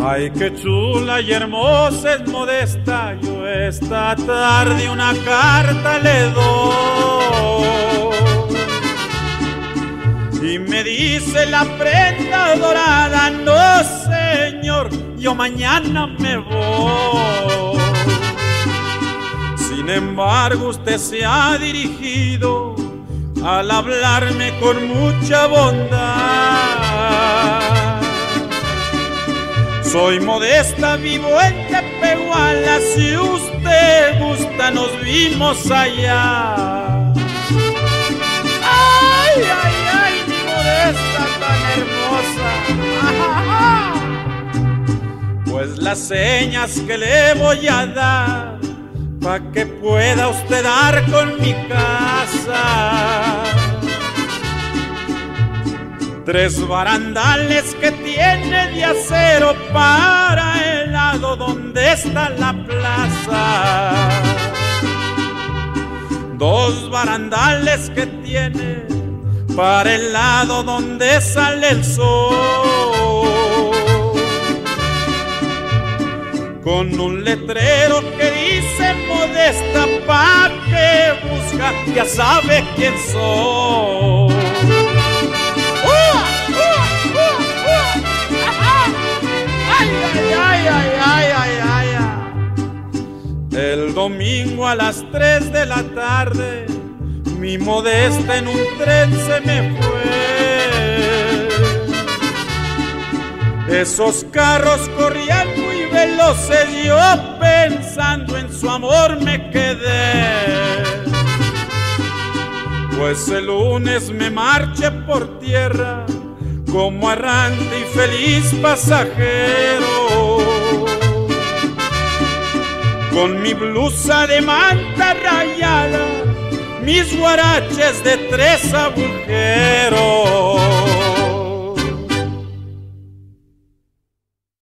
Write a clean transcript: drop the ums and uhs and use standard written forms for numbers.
Ay, qué chula y hermosa es Modesta, yo esta tarde una carta le doy. Y me dice la prenda dorada, no señor, yo mañana me voy. Sin embargo usted se ha dirigido al hablarme con mucha bondad. Soy Modesta, vivo en Tepehuala, si usted gusta nos vimos allá. Ay, ay, ay, mi Modesta tan hermosa. Pues las señas que le voy a dar, pa' que pueda usted dar con mi casa. 3 barandales que tiene de acero para el lado donde está la plaza. 2 barandales que tiene para el lado donde sale el sol. Con un letrero que dice Modesta, pa' que busca, ya sabe quién soy. Ay, ay, ay, ay, ay. El domingo a las 3 de la tarde, mi Modesta en un tren se me fue. Esos carros corrían muy veloces, yo pensando en su amor me quedé. Pues el lunes me marché por tierra como errante y feliz pasajero, con mi blusa de manta rayada, mis guaraches de 3 agujeros.